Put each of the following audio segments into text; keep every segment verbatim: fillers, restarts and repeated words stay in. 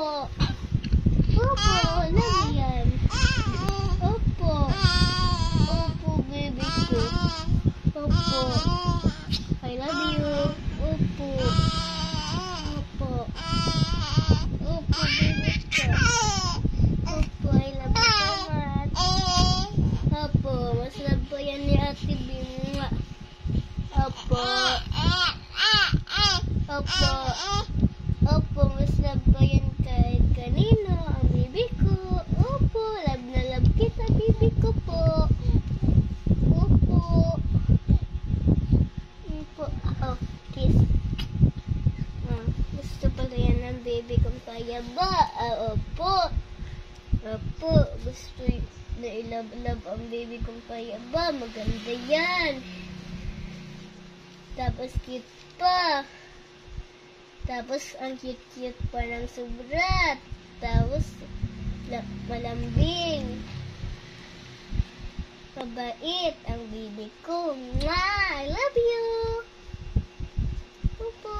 Opo, love yan. Opo. Opo, baby ko. Opo. I love you. Opo. Opo. Opo, baby ko. Opo, I love you so much. Opo, mas love po yan ni Ate Bing. Opo. Opo. Opo, mas love po yan kahit kanino. Ang baby ko. Opo, love na love kita, baby ko po. Opo. Opo. Oh, kiss. Ah, gusto pala yan ng baby kong payaba. Ah, opo. Opo, gusto na i-love-love ang baby kong payaba. Maganda yan. Tapos cute pa. Tapos ang cute-cute pa ng sobra. Tapos malambing. Mabait ang baby ko. Mwah! I love you. Opo.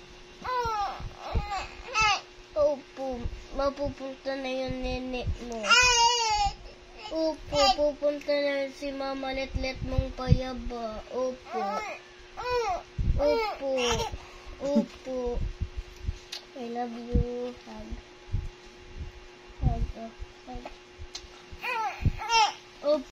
Opo. Mapupunta na yung nene mo. Opo. Pupunta na si Mama Letlet mong payaba. Opo. Opo. Opo. I love you. Hug. Hug. Hug. Opo.